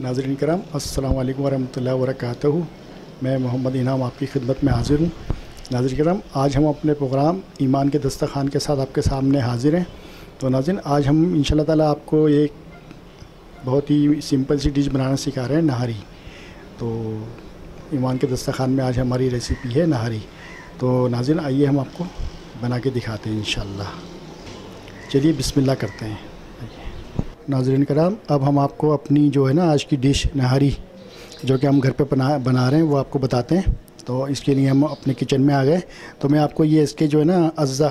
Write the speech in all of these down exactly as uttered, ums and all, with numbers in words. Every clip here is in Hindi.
नाज़रीन किराम, अस्सलामु अलैकुम वरहमतुल्लाहि वबरकातुहू। मैं मोहम्मद इनाम आपकी खिदमत में हाज़िर हूँ। नाज़रीन किराम, आज हम अपने प्रोग्राम ईमान के दस्तरखान के साथ आपके सामने हाज़िर हैं। तो नाज़रीन, आज हम इंशाल्लाह ताला आपको एक बहुत ही सिंपल सी डिश बनाना सिखा रहे हैं, नहारी। तो ईमान के दस्तरखान में आज हमारी रेसिपी है नहारी। तो नाज़रीन, आइए हम आपको बना के दिखाते हैं इंशाल्लाह। चलिए बिस्मिल्लाह करते हैं। नाज़रीन कराम, अब हम आपको अपनी जो है ना आज की डिश नहारी जो कि हम घर पे बना बना रहे हैं वो आपको बताते हैं। तो इसके लिए हम अपने किचन में आ गए। तो मैं आपको ये इसके जो है ना अज्जा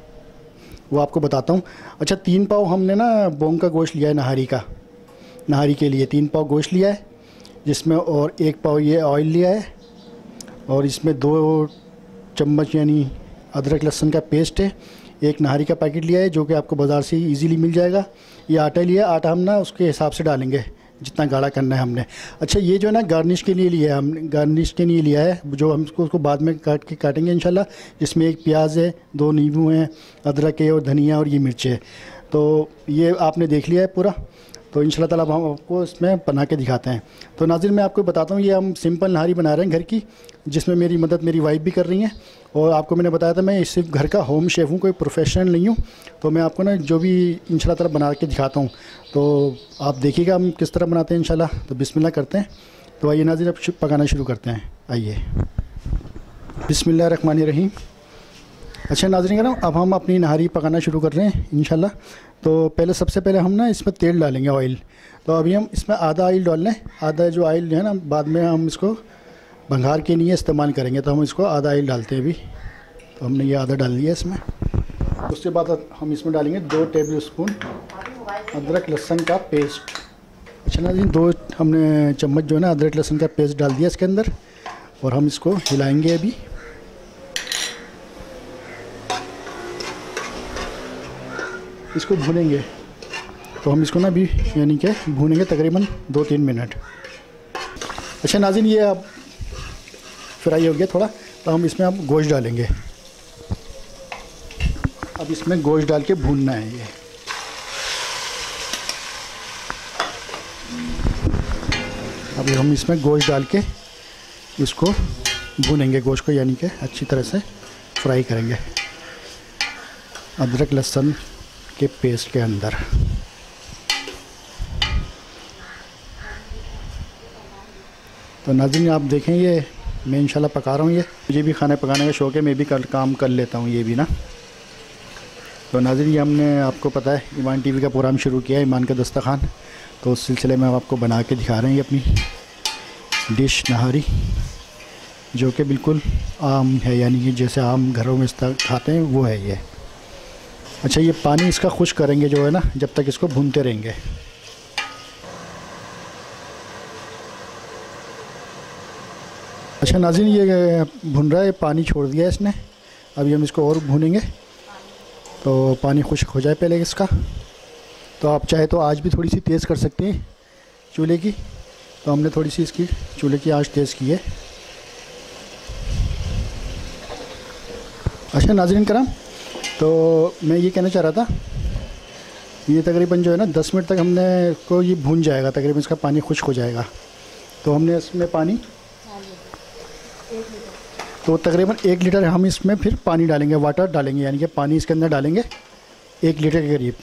वो आपको बताता हूँ। अच्छा, तीन पाव हमने ना बोंग का गोश्त लिया है नहारी का। नहारी के लिए तीन पाव गोश्त लिया है, जिसमें और एक पाव ये ऑयल लिया है, और इसमें दो चम्मच यानी अदरक लहसुन का पेस्ट है। एक नहारी का पैकेट लिया है जो कि आपको बाज़ार से इजीली मिल जाएगा। ये आटा लिया है, आटा हम ना उसके हिसाब से डालेंगे जितना गाढ़ा करना है हमने। अच्छा, ये जो है ना गार्निश के लिए लिया है हमने, गार्निश के लिए लिया है जो हम इसको उसको बाद में काट के काटेंगे इंशाल्लाह। जिसमें एक प्याज है, दो नींबू हैं, अदरक है और धनिया और ये मिर्च है। तो ये आपने देख लिया है पूरा। तो इंशाल्लाह ताला अब हम आपको इसमें बना के दिखाते हैं। तो नाज़रीन, मैं आपको बताता हूँ, ये हम सिंपल नहारी बना रहे हैं घर की, जिसमें मेरी मदद मेरी वाइफ भी कर रही हैं। और आपको मैंने बताया था मैं सिर्फ घर का होम शेफ़ हूँ, कोई प्रोफेशनल नहीं हूँ। तो मैं आपको ना जो भी इंशाल्लाह ताला बना के दिखाता हूँ, तो आप देखिएगा हम किस तरह बनाते हैं इंशाल्लाह। तो बिस्मिल्लाह करते हैं। तो आइए नाज़रीन, अब पकाना शुरू करते हैं। आइए, बिस्मिल्लाहिर्रहमानिर्रहीम। अच्छा नाज़रीन, अब हम अपनी नहारी पकाना शुरू कर रहे हैं इंशाल्लाह। तो पहले सबसे पहले हम ना इसमें तेल डालेंगे, ऑयल। तो अभी हम इसमें आधा ऑयल डाल लें। आधा जो ऑयल है ना, बाद में हम इसको भंगार के लिए इस्तेमाल करेंगे। तो हम इसको आधा ऑयल डालते हैं अभी। तो हमने ये आधा डाल दिया इसमें। उसके बाद हम इसमें डालेंगे दो टेबल स्पून अदरक लहसुन का पेस्ट। अच्छा नाज़रीन, दो हमने चम्मच जो है ना अदरक लहसुन का पेस्ट डाल दिया इसके अंदर, और हम इसको हिलाएँगे अभी। इसको भूनेंगे। तो हम इसको ना अभी यानी कि भूनेंगे तकरीबन दो तीन मिनट। अच्छा नाज़रीन, ये अब फ्राई हो गया थोड़ा। तो हम इसमें अब गोश्त डालेंगे। अब इसमें गोश्त डाल के भूनना है ये। अभी हम इसमें गोश्त डाल के इसको भूनेंगे, गोश्त को यानी कि अच्छी तरह से फ्राई करेंगे अदरक लहसुन के पेस्ट के अंदर। तो नाज़रीन, आप देखें, ये मैं इंशाल्लाह पका रहा हूँ। ये मुझे भी खाना पकाने का शौक़ है, मैं भी कर काम कर लेता हूँ ये भी ना। तो नाज़रीन, ये हमने आपको पता है ईमान टीवी का प्रोग्राम शुरू किया है, ईमान का दस्तरखान। तो उस सिलसिले में हम आपको बना के दिखा रहे हैं ये अपनी डिश नहारी, जो कि बिल्कुल आम है, यानी कि जैसे आम घरों में खाते हैं वो है ये। अच्छा, ये पानी इसका खुश्क करेंगे जो है ना, जब तक इसको भूनते रहेंगे। अच्छा नाज़रीन, ये भुन रहा है, पानी छोड़ दिया है इसने। अभी हम इसको और भूनेंगे तो पानी खुश्क हो जाए पहले इसका। तो आप चाहे तो आँच भी थोड़ी सी तेज़ कर सकते हैं चूल्हे की। तो हमने थोड़ी सी इसकी चूल्हे की आँच तेज़ की है। अच्छा नाज़रीन कराम, तो मैं ये कहना चाह रहा था, ये तकरीबन जो है ना दस मिनट तक हमने को ये भून जाएगा, तकरीबन इसका पानी खुश्क हो जाएगा। तो हमने इसमें पानी तो तकरीबन एक लीटर हम इसमें फिर पानी डालेंगे, वाटर डालेंगे, यानी कि पानी इसके अंदर डालेंगे एक लीटर के करीब।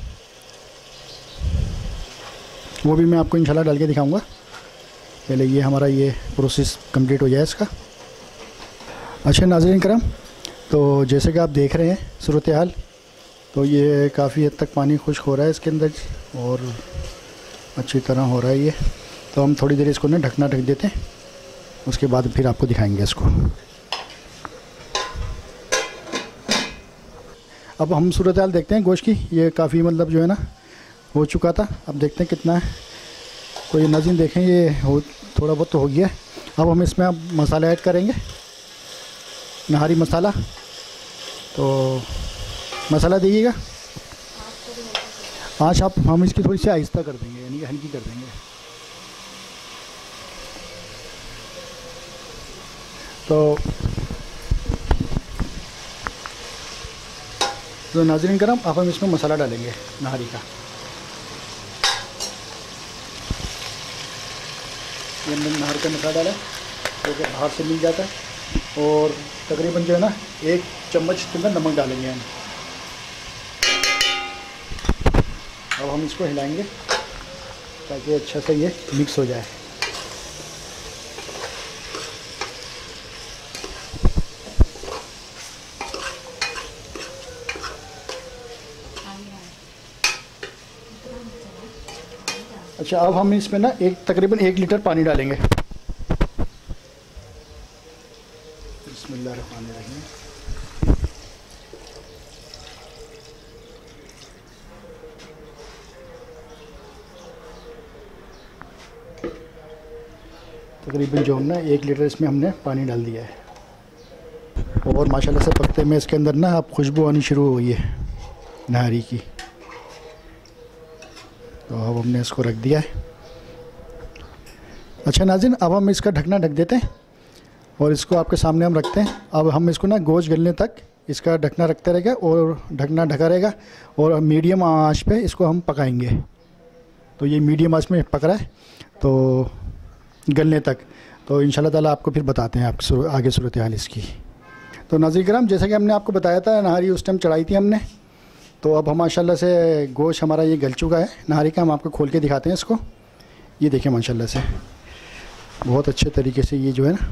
वो भी मैं आपको इंशाल्लाह डाल के दिखाऊंगा। पहले ये हमारा ये प्रोसेस कंप्लीट हो जाए इसका। अच्छा नाज़रीन करम, तो जैसे कि आप देख रहे हैं सूरत हाल, तो ये काफ़ी हद तक पानी खुश्क हो रहा है इसके अंदर और अच्छी तरह हो रहा है ये। तो हम थोड़ी देर इसको ना ढकना ढक देते हैं, उसके बाद फिर आपको दिखाएंगे इसको। अब हम सूरत हाल देखते हैं गोश्त की। ये काफ़ी मतलब जो है ना हो चुका था। अब देखते हैं कितना है। तो ये नाज़रीन देखें, ये हो थोड़ा बहुत तो हो गया है। अब हम इसमें अब मसाला ऐड करेंगे, नहारी मसाला। तो मसाला दीजिएगा आँच आप हम इसकी थोड़ी सी आहिस्ता कर देंगे, यानी कि हल्की कर देंगे। तो तो नाज़रीन करम, अब हम इसमें मसाला डालेंगे नहारी का। ये हमने नहर का मसाला डाला जो कि बाहर से मिल जाता है, और तकरीबन जो है ना एक चम्मच के अंदर नमक डालेंगे हम। अब हम इसको हिलाएंगे ताकि अच्छा से ये मिक्स हो जाए। अच्छा, अब हम इसमें ना एक तकरीबन एक लीटर पानी डालेंगे। बिस्मिल्लाहिर्रहमानिर्रहीम। तकरीबन जो हम ना एक लीटर इसमें हमने पानी डाल दिया है, और माशाल्लाह से पकते में इसके अंदर ना अब खुशबू आनी शुरू हो गई है नहारी की। तो अब हमने इसको रख दिया है। अच्छा नाज़रीन, अब हम इसका ढकना ढक देते हैं और इसको आपके सामने हम रखते हैं। अब हम इसको ना गोश्त गलने तक इसका ढकना रखते रहेगा और ढकना ढका रहेगा, और मीडियम आंच पे इसको हम पकाएंगे। तो ये मीडियम आंच में पक रहा है तो गलने तक। तो इंशाल्लाह ताला आपको फिर बताते हैं आपकी आगे सूरत हाल इसकी। तो नाज़रीन किराम, जैसा कि हमने आपको बताया था नहारी उस टाइम चढ़ाई थी हमने, तो अब हम माशाल्लाह से गोश्त हमारा ये गल चुका है नहारी का। हम आपको खोल के दिखाते हैं इसको। ये देखिए माशाल्लाह से बहुत अच्छे तरीके से ये जो है ना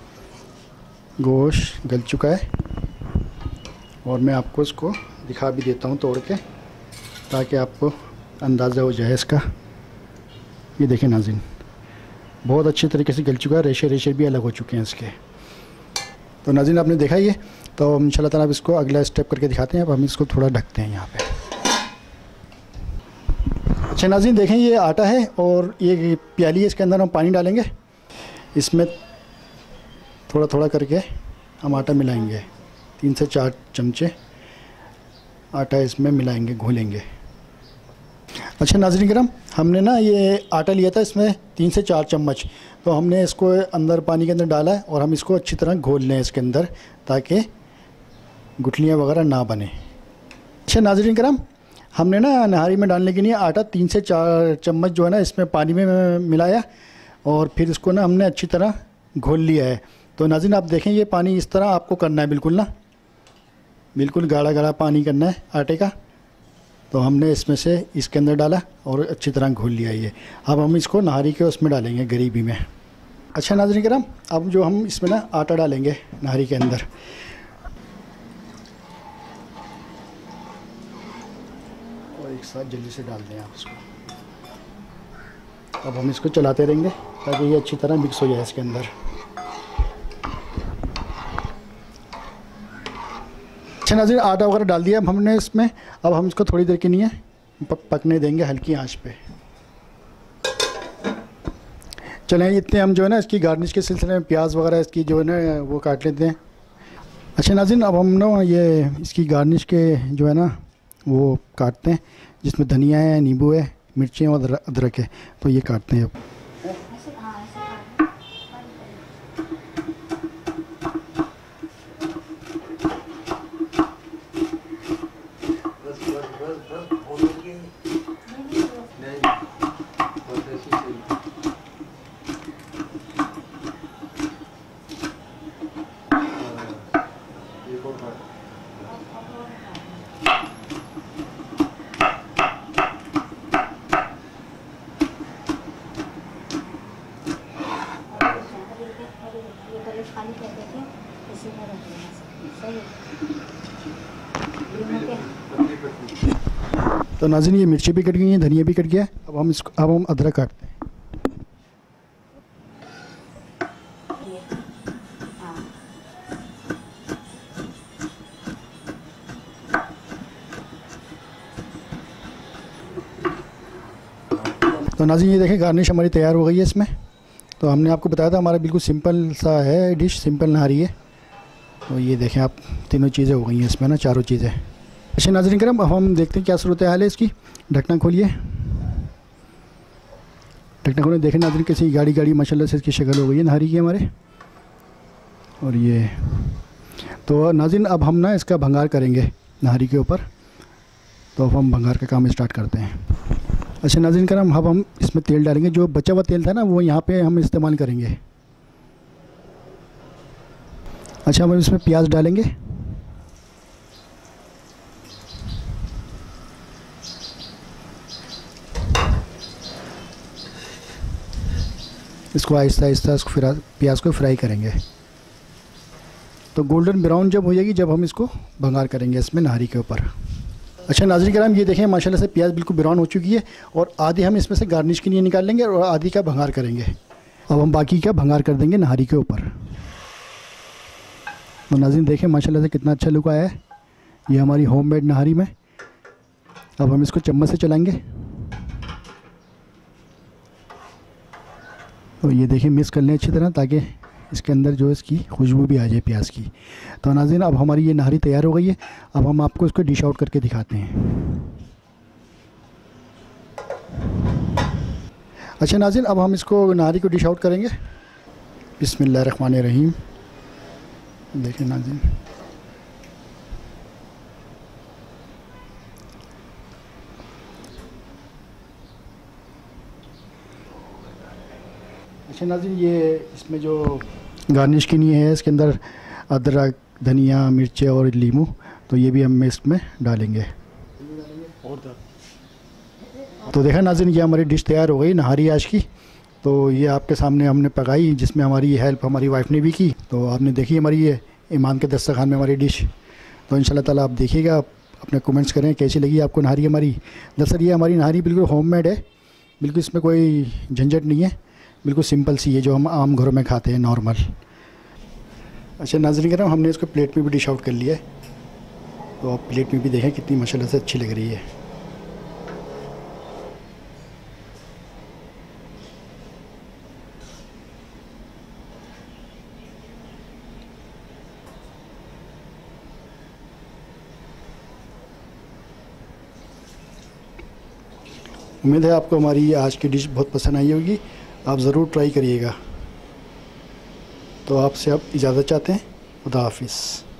गोश्त गल चुका है, और मैं आपको इसको दिखा भी देता हूँ तोड़ के ताकि आपको अंदाज़ा हो जाए इसका। ये देखें नाज़रीन, बहुत अच्छे तरीके से गल चुका है, रेशे रेशे भी अलग हो चुके हैं इसके। तो नाज़रीन आपने देखा ये, तो हम इंशाल्लाह ताला अब इसको अगला स्टेप करके दिखाते हैं। अब हम इसको थोड़ा ढकते हैं यहाँ पे। अच्छा नाज़रीन देखें, ये आटा है और ये प्याली है, इसके अंदर हम पानी डालेंगे। इसमें थोड़ा थोड़ा करके हम आटा मिलाएंगे, तीन से चार चमचे आटा इसमें मिलाएंगे, घोलेंगे। अच्छा नाज़रीन किराम, हमने ना ये आटा लिया था, इसमें तीन से चार चम्मच, तो हमने इसको अंदर पानी के अंदर डाला है और हम इसको अच्छी तरह घोल लें इसके अंदर ताकि गुठलियाँ वगैरह ना बने। अच्छा नाज़रीन किराम, हमने ना नहारी में डालने के लिए आटा तीन से चार चम्मच जो है ना इसमें पानी में मिलाया, और फिर इसको ना हमने अच्छी तरह घोल लिया है। तो नाज़रीन आप देखें, ये पानी इस तरह आपको करना है, बिल्कुल ना बिल्कुल गाढ़ा गाढ़ा पानी करना है आटे का। तो हमने इसमें से इसके अंदर डाला और अच्छी तरह घोल लिया ये। अब हम इसको नहारी के उसमें डालेंगे, गरीबी में। अच्छा नाज़रीन किराम, अब जो हम इसमें ना आटा डालेंगे नहारी के अंदर, और एक साथ जल्दी से डाल दें आप इसको। अब हम इसको चलाते रहेंगे ताकि ये अच्छी तरह मिक्स हो जाए इसके अंदर। अच्छा नाज़रीन, आटा वगैरह डाल दिया अब हमने इसमें। अब हम इसको थोड़ी देर के लिए पकने देंगे हल्की आंच पे। चलें, इतने हम जो है ना इसकी गार्निश के सिलसिले में प्याज वगैरह इसकी जो है ना वो काट लेते हैं। अच्छा नाज़रीन, अब हम ना ये इसकी गार्निश के जो है ना वो काटते हैं, जिसमें धनिया है, नींबू है, मिर्चें और अदरक है, तो ये काटते हैं अब। तो नाज़रीन ये मिर्ची भी कट गई हैं, धनिया भी कट गया है। अब हम इसको अब हम अदरक काटते हैं। तो नाज़रीन ये देखें, गार्निश हमारी तैयार हो गई है इसमें। तो हमने आपको बताया था हमारा बिल्कुल सिंपल सा है डिश, सिंपल नहारी है। तो ये देखें आप, तीनों चीज़ें हो गई हैं इसमें ना, चारों चीज़ें। अच्छा नाज़रीन करम, अब हम देखते हैं क्या सूरत हाल है इसकी। ढकना खोलिए, ढकना खोलिए। देखें नाज़रीन कैसी गाड़ी गाड़ी माशाल्लाह से इसकी शक्ल हो गई है नहारी की हमारे। और ये तो नाज़रीन अब हम ना इसका भंगार करेंगे नहारी के ऊपर। तो अब हम भंगार का काम स्टार्ट करते हैं। अच्छा नाज़रीन करम, अब हम इसमें तेल डालेंगे। जो बचा हुआ तेल था ना वो यहाँ पे हम इस्तेमाल करेंगे। अच्छा, हम इसमें प्याज डालेंगे। इसको आहिस्ता आहिस्ता इसको फिर प्याज को फ्राई करेंगे। तो गोल्डन ब्राउन जब हो जाएगी, जब हम इसको भंगार करेंगे इसमें नहारी के ऊपर। अच्छा नाज़रीन करम, ये देखें माशाल्लाह से प्याज बिल्कुल ब्राउन हो चुकी है और आधी हम इसमें से गार्निश के लिए निकाल लेंगे और आधी का भंगार करेंगे। अब हम बाकी का भंगार कर देंगे नहारी के ऊपर। तो नाज़रीन देखें माशाल्लाह से कितना अच्छा लुक आया है ये हमारी होममेड नहारी में। अब हम इसको चम्मच से चलाएंगे। तो ये देखिए मिक्स कर लें अच्छी तरह, ताकि इसके अंदर जो है इसकी खुशबू भी आ जाए प्याज की। तो नाज़रीन अब हमारी ये नहारी तैयार हो गई है। अब हम आपको इसको डिश आउट करके दिखाते हैं। अच्छा नाज़रीन, अब हम इसको नहारी को डिश आउट करेंगे। बिस्मिल्लाहिर्रहमानिर्रहीम। देखिए नाज़रीन, अच्छा नाज़रीन, ये इसमें जो गार्निश की नहीं है, इसके अंदर अदरक, धनिया, मिर्चें और लीमू, तो ये भी हम इसमें डालेंगे। तो देखा नाज़रीन, ये हमारी डिश तैयार हो गई नहारी आज की। तो ये आपके सामने हमने पकाई, जिसमें हमारी हेल्प हमारी वाइफ ने भी की। तो आपने देखी हमारी ये ईमान के दस्तरखान में हमारी डिश। तो इंशाल्लाह ताला आप देखिएगा, अपने कमेंट्स करें कैसी लगी आपको नहारी हमारी। दरअसल ये हमारी नहारी बिल्कुल होममेड है, बिल्कुल इसमें कोई झंझट नहीं है, बिल्कुल सिंपल सी है जो हम आम घरों में खाते हैं नॉर्मल। अच्छा नाज़रीन करम, हमने इसको प्लेट में भी डिश आउट कर लिया है। तो आप प्लेट में भी देखें कितनी माशाल्लाह से अच्छी लग रही है। उम्मीद है आपको हमारी आज की डिश बहुत पसंद आई होगी। आप ज़रूर ट्राई करिएगा। तो आपसे अब इजाज़त चाहते हैं। खुदा हाफिज़।